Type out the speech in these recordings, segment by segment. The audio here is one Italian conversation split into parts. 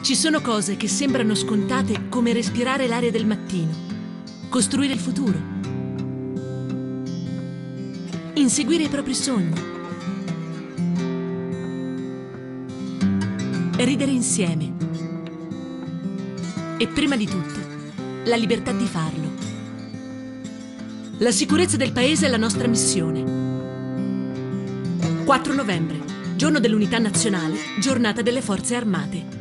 Ci sono cose che sembrano scontate come respirare l'aria del mattino, costruire il futuro, inseguire i propri sogni, ridere insieme e prima di tutto la libertà di farlo. La sicurezza del paese è la nostra missione. 4 novembre, giorno dell'Unità Nazionale, giornata delle Forze Armate.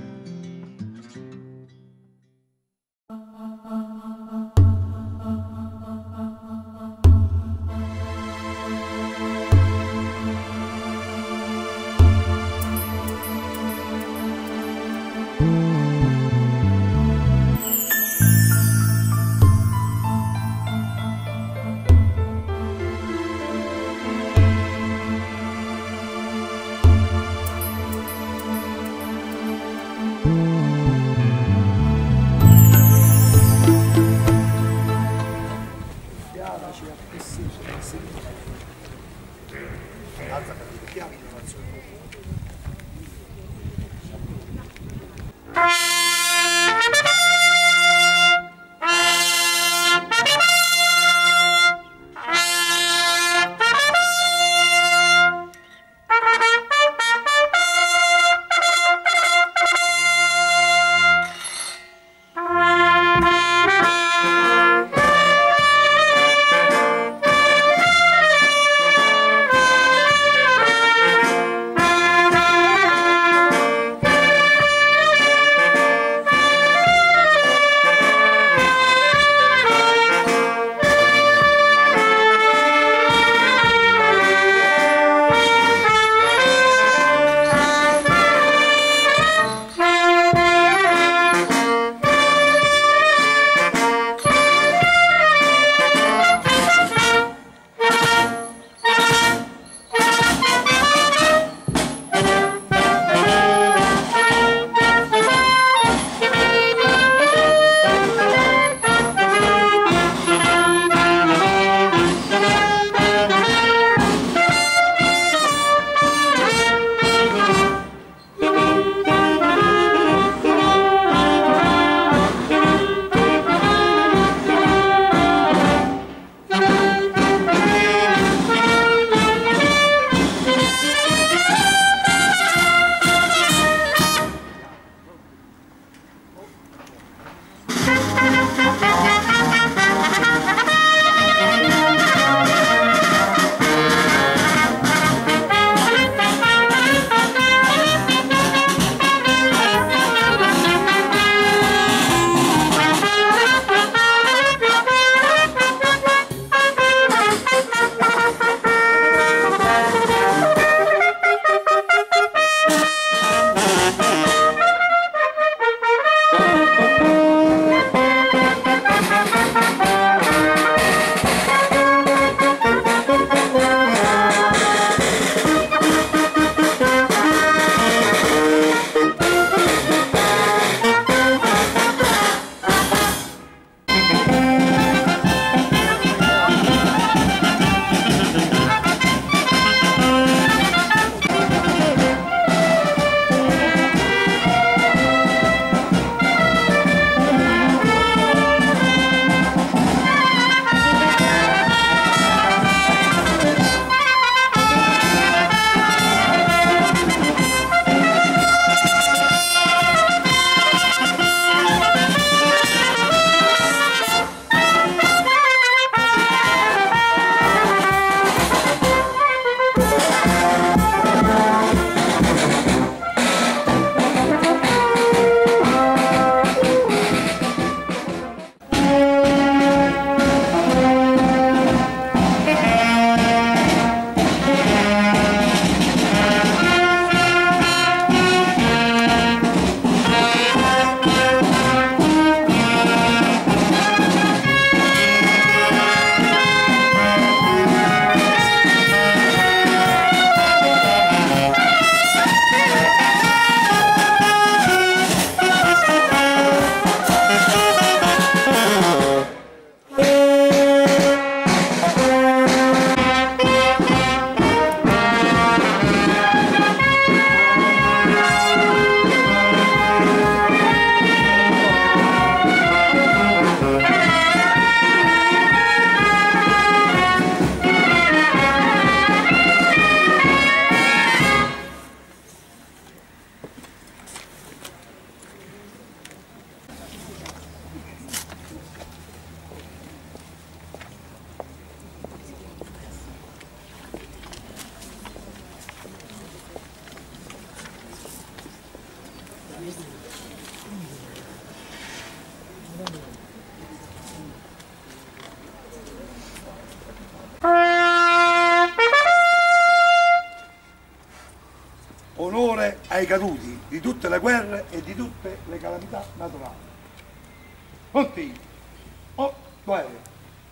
Onore ai caduti di tutte le guerre e di tutte le calamità naturali. Pronti? Oh, due.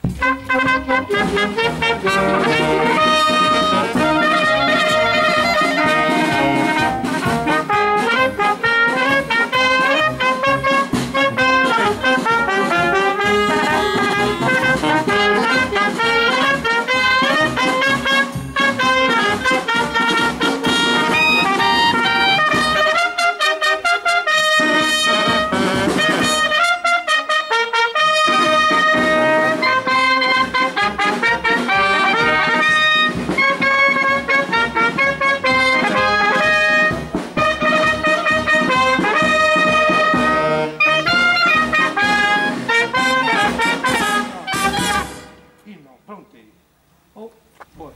Pronti? Oh, buono.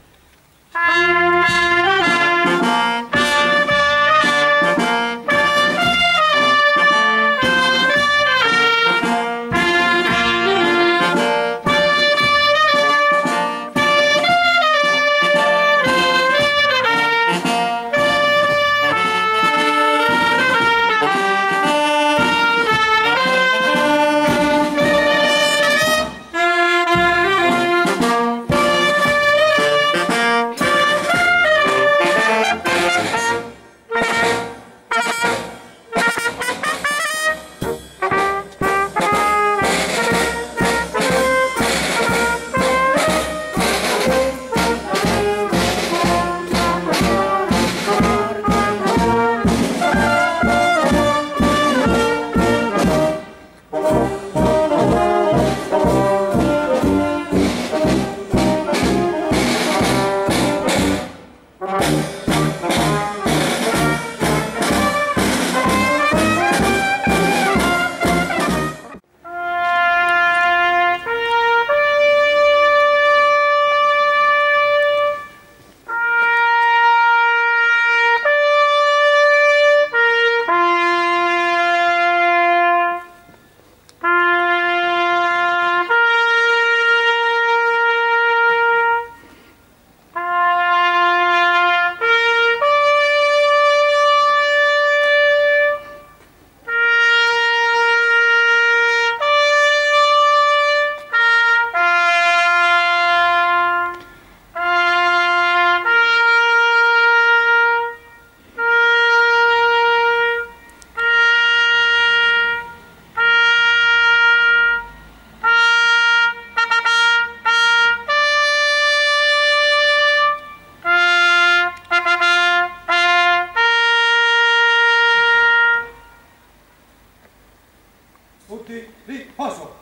Tutti lì, poso!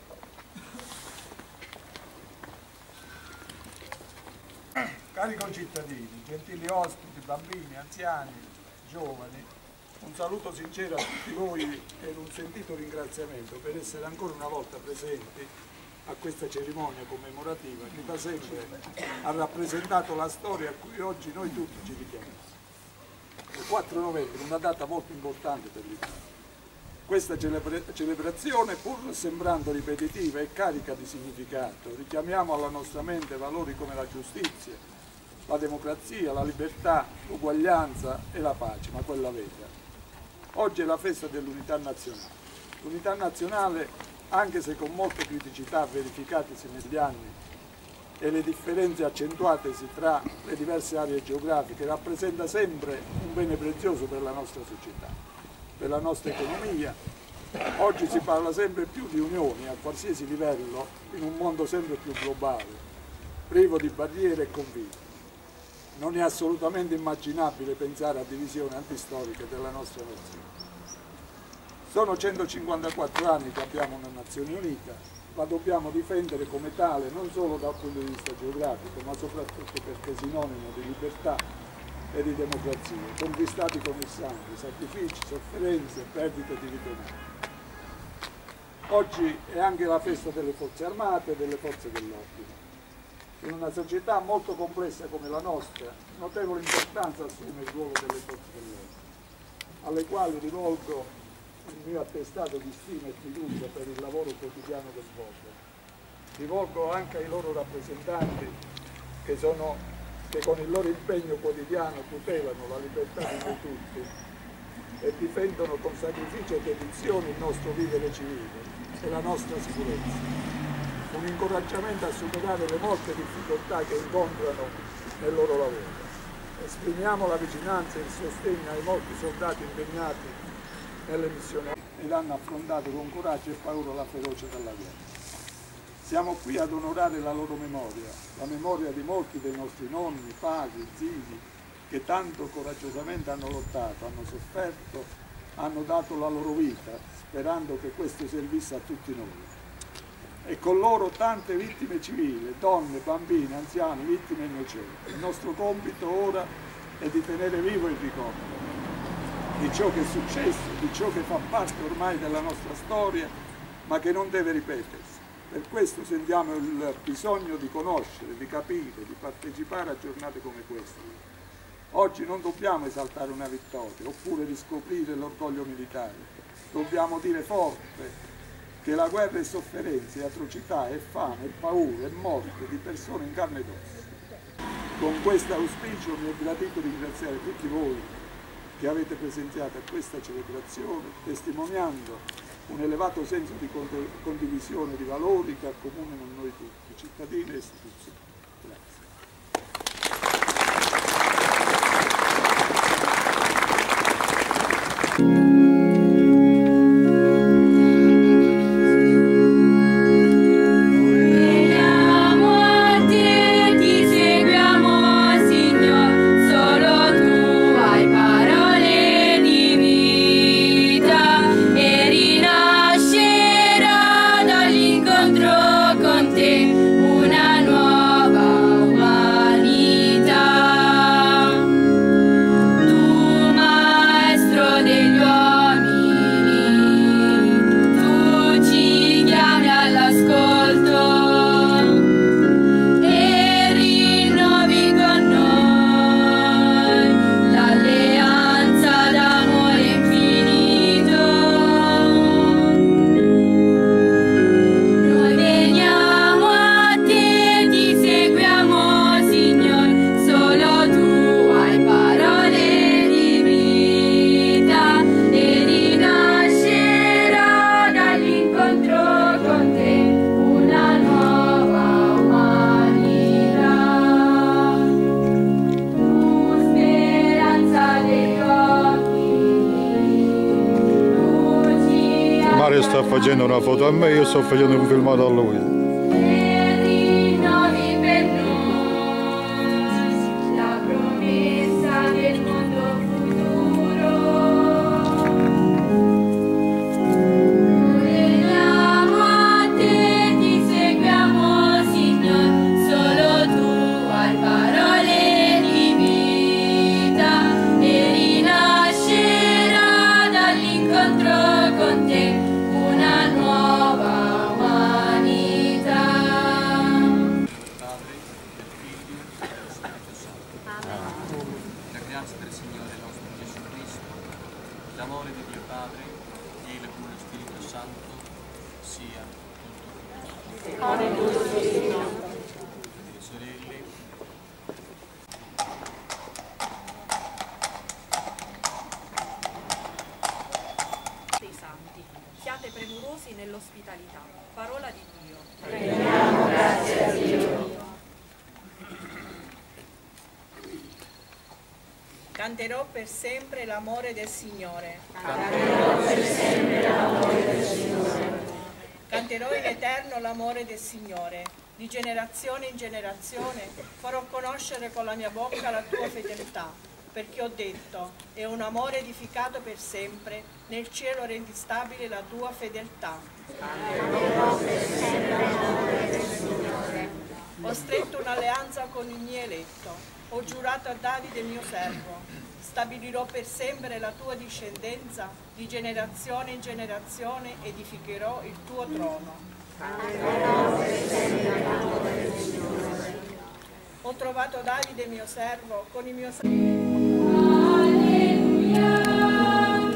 Cari concittadini, gentili ospiti, bambini, anziani, giovani, un saluto sincero a tutti voi ed un sentito ringraziamento per essere ancora una volta presenti a questa cerimonia commemorativa che da sempre ha rappresentato la storia a cui oggi noi tutti ci richiamiamo. Il 4 novembre, una data molto importante per l'Italia. Questa celebrazione, pur sembrando ripetitiva e carica di significato, richiamiamo alla nostra mente valori come la giustizia, la democrazia, la libertà, l'uguaglianza e la pace, ma quella vera. Oggi è la festa dell'unità nazionale. L'unità nazionale, anche se con molte criticità verificatesi negli anni e le differenze accentuatesi tra le diverse aree geografiche, rappresenta sempre un bene prezioso per la nostra società, per la nostra economia. Oggi si parla sempre più di unioni a qualsiasi livello in un mondo sempre più globale, privo di barriere e confini. Non è assolutamente immaginabile pensare a divisioni antistoriche della nostra nazione. Sono 154 anni che abbiamo una nazione unita, la dobbiamo difendere come tale non solo dal punto di vista geografico, ma soprattutto perché è sinonimo di libertà e di democrazia, conquistati con il sangue, sacrifici, sofferenze, perdite di vite umane. Oggi è anche la festa delle forze armate e delle forze dell'ordine. In una società molto complessa come la nostra, notevole importanza assume il ruolo delle forze dell'ordine. alle quali rivolgo il mio attestato di stima e fiducia per il lavoro quotidiano che svolgono. Rivolgo anche ai loro rappresentanti che con il loro impegno quotidiano tutelano la libertà di noi tutti e difendono con sacrificio e dedizione il nostro vivere civile e la nostra sicurezza. Un incoraggiamento a superare le molte difficoltà che incontrano nel loro lavoro. Esprimiamo la vicinanza e il sostegno ai molti soldati impegnati nelle missioni ed hanno affrontato con coraggio e paura la ferocia della guerra. Siamo qui ad onorare la loro memoria, la memoria di molti dei nostri nonni, padri, zii, che tanto coraggiosamente hanno lottato, hanno sofferto, hanno dato la loro vita, sperando che questo servisse a tutti noi. E con loro tante vittime civili, donne, bambini, anziani, vittime innocenti. Il nostro compito ora è di tenere vivo il ricordo di ciò che è successo, di ciò che fa parte ormai della nostra storia, ma che non deve ripetersi. Per questo sentiamo il bisogno di conoscere, di capire, di partecipare a giornate come queste. Oggi non dobbiamo esaltare una vittoria, oppure riscoprire l'orgoglio militare. Dobbiamo dire forte che la guerra è sofferenza, è atrocità, è fame, è paura, è morte di persone in carne ed ossa. Con questo auspicio mi è gradito ringraziare tutti voi che avete presenziato a questa celebrazione, testimoniando un elevato senso di condivisione di valori che accomunano noi tutti, cittadini e istituzioni. Grazie. Mario sta facendo una foto a me, io sto facendo un filmato a lui. La grazia del Signore nostro Gesù Cristo, l'amore di Dio Padre e il puro Spirito Santo sia con tutti. Sorelle, dei santi, siate premurosi nell'ospitalità. Parola di Dio. Rendiamo grazie a Dio. Canterò per sempre l'amore del Signore. Canterò per sempre l'amore del Signore. Canterò in eterno l'amore del Signore. Di generazione in generazione farò conoscere con la mia bocca la tua fedeltà, perché ho detto, è un amore edificato per sempre, nel cielo rendi stabile la tua fedeltà. Canterò per sempre l'amore del Signore. Ho stretto un'alleanza con il mio eletto. Ho giurato a Davide mio servo, stabilirò per sempre la tua discendenza, di generazione in generazione edificherò il tuo trono. Canterò per sempre l'amore del Signore. Ho trovato Davide mio servo con il mio Alleluia.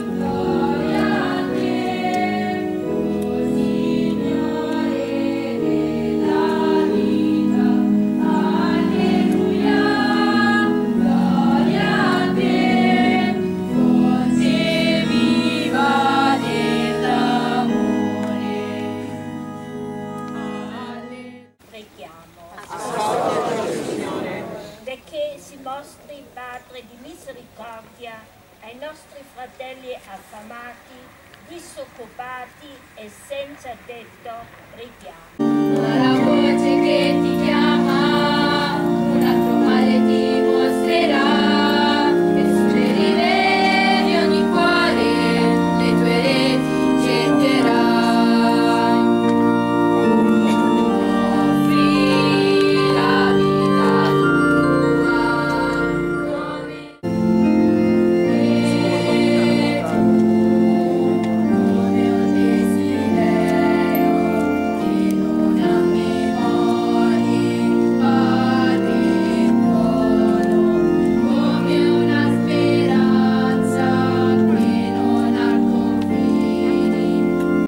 disoccupati e senza tetto richiamo. La voce che ti chiama, un altro mare ti mostrerà, e sulle rive di ogni cuore le tue reti getterà. Offri la vita tua come un desiderio che non ha memorie, padre buono, come una speranza che non ha confini.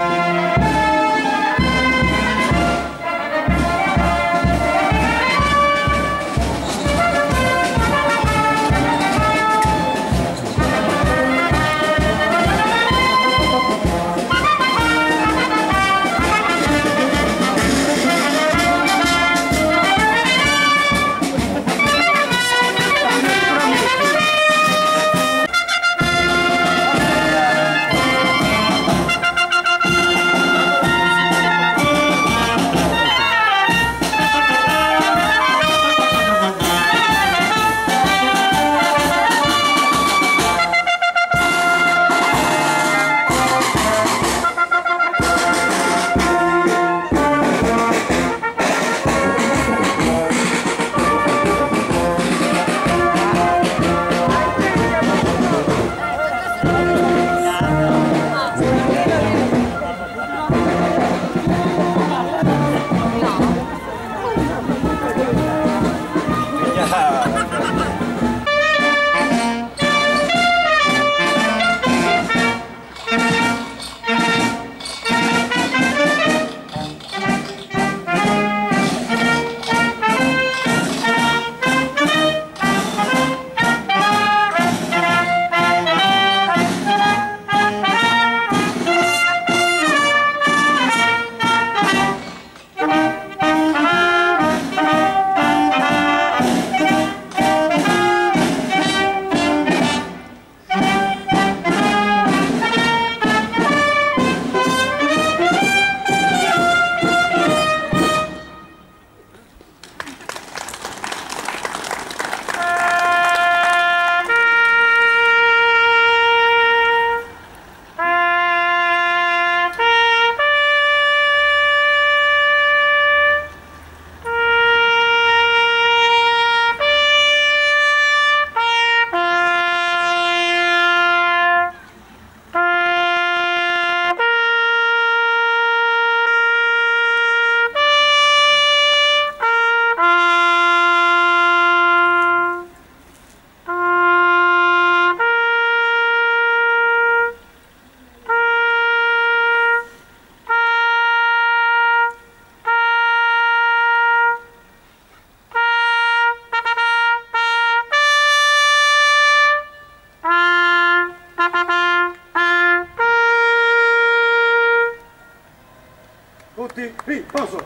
Tutti, riposo!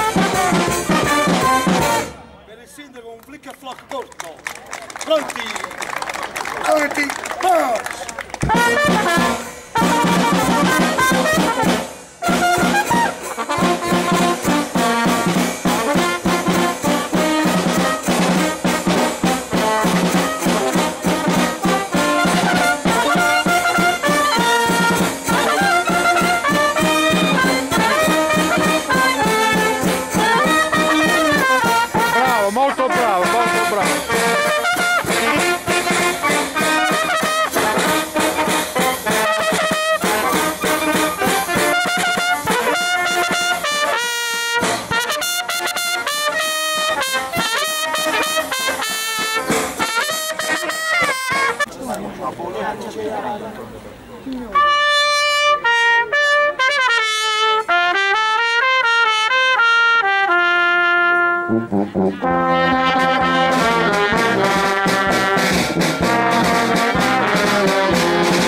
Per il sindaco un flick e flock corto. Pronti? avanti, march! Molto bravo, molto bravo.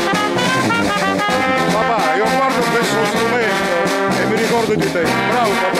Papà, io guardo questo strumento e mi ricordo di te. Bravo papà.